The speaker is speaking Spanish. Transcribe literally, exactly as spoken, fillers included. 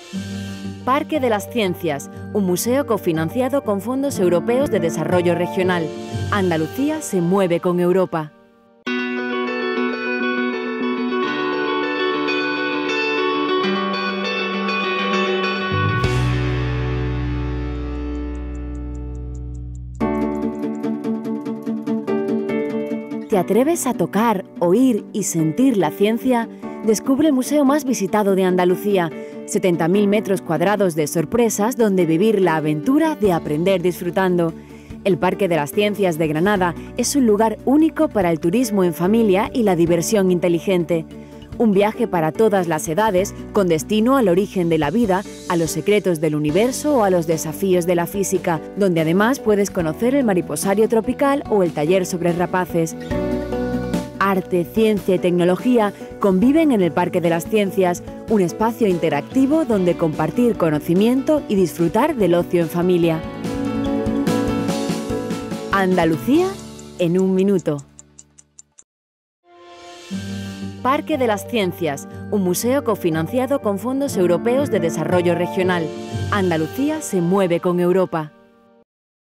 Parque de las Ciencias, un museo cofinanciado con fondos europeos de desarrollo regional. Andalucía se mueve con Europa. ¿Te atreves a tocar, oír y sentir la ciencia? Descubre el museo más visitado de Andalucía. setenta mil metros cuadrados de sorpresas donde vivir la aventura de aprender disfrutando. El Parque de las Ciencias de Granada es un lugar único para el turismo en familia y la diversión inteligente. Un viaje para todas las edades, con destino al origen de la vida, a los secretos del universo o a los desafíos de la física, donde además puedes conocer el mariposario tropical o el taller sobre rapaces. Arte, ciencia y tecnología conviven en el Parque de las Ciencias, un espacio interactivo donde compartir conocimiento y disfrutar del ocio en familia. Andalucía en un minuto. Parque de las Ciencias, un museo cofinanciado con fondos europeos de desarrollo regional. Andalucía se mueve con Europa.